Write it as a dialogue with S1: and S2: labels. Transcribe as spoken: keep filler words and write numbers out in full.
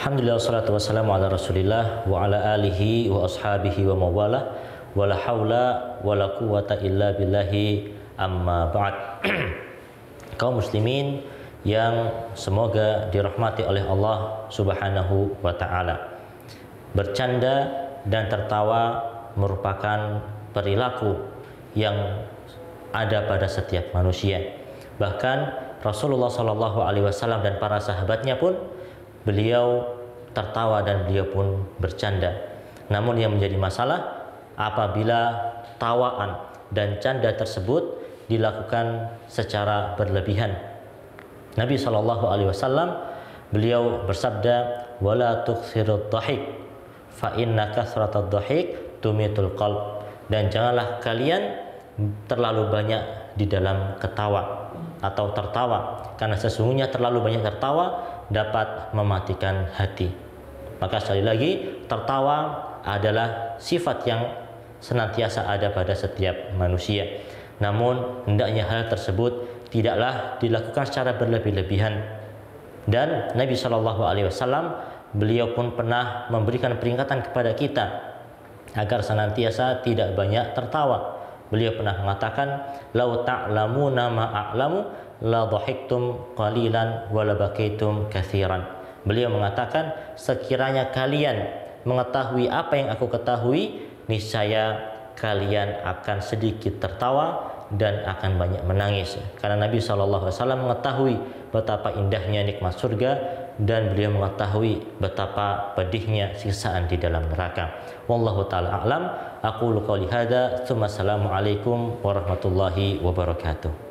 S1: Alhamdulillah wassalatu wassalamu ala Rasulillah wa ala alihi wa ashabihi wa mawalah wa la haula wa la quwata illa billahi amma ba'd. Kaum muslimin yang semoga dirahmati oleh Allah Subhanahu wa taala. Bercanda dan tertawa merupakan perilaku yang ada pada setiap manusia. Bahkan Rasulullah shallallahu alaihi wasallam dan para sahabatnya pun beliau tertawa dan beliau pun bercanda. Namun yang menjadi masalah apabila tawaan dan canda tersebut dilakukan secara berlebihan. Nabi shallallahu alaihi wasallam beliau bersabda, "Wala tuktsirud dhahik, fa inna katsratad dhahik tumitul qalb." Dan janganlah kalian terlalu banyak di dalam ketawa atau tertawa, karena sesungguhnya terlalu banyak tertawa dapat mematikan hati. Maka sekali lagi, tertawa adalah sifat yang senantiasa ada pada setiap manusia. Namun hendaknya hal tersebut tidaklah dilakukan secara berlebih-lebihan. Dan Nabi shallallahu alaihi wasallam beliau pun pernah memberikan peringatan kepada kita agar senantiasa tidak banyak tertawa. Beliau pernah mengatakan, "Lau ta'lamuna ma a'lamu la dhahiktum qalilan wa la bakaitum katsiran." Beliau mengatakan, sekiranya kalian mengetahui apa yang aku ketahui, niscaya kalian akan sedikit tertawa dan akan banyak menangis. Karena Nabi shallallahu alaihi wasallam mengetahui betapa indahnya nikmat surga dan beliau mengetahui betapa pedihnya siksaan di dalam neraka. Wallahu taala a'lam. Aqulu qouli hadza, tsumma assalamu alaikum warahmatullahi wabarakatuh.